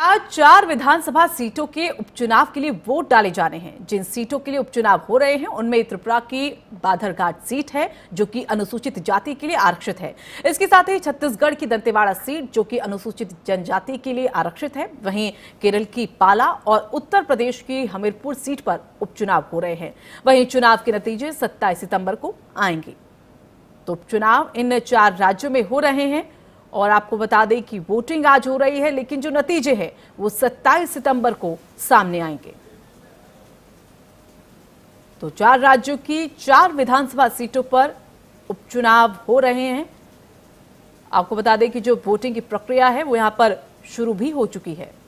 आज 4 विधानसभा सीटों के उपचुनाव के लिए वोट डाले जाने हैं। जिन सीटों के लिए उपचुनाव हो रहे हैं उनमें त्रिपुरा की बाधरघाट सीट है जो कि अनुसूचित जाति के लिए आरक्षित है। इसके साथ ही छत्तीसगढ़ की दंतेवाड़ा सीट जो कि अनुसूचित जनजाति के लिए आरक्षित है। वहीं केरल की पाला और उत्तर प्रदेश की हमीरपुर सीट पर उपचुनाव हो रहे हैं। वहीं चुनाव के नतीजे 27 सितंबर को आएंगे। तो उपचुनाव इन 4 राज्यों में हो रहे हैं और आपको बता दें कि वोटिंग आज हो रही है, लेकिन जो नतीजे हैं वो 27 सितंबर को सामने आएंगे। तो 4 राज्यों की 4 विधानसभा सीटों पर उपचुनाव हो रहे हैं। आपको बता दें कि जो वोटिंग की प्रक्रिया है वो यहां पर शुरू भी हो चुकी है।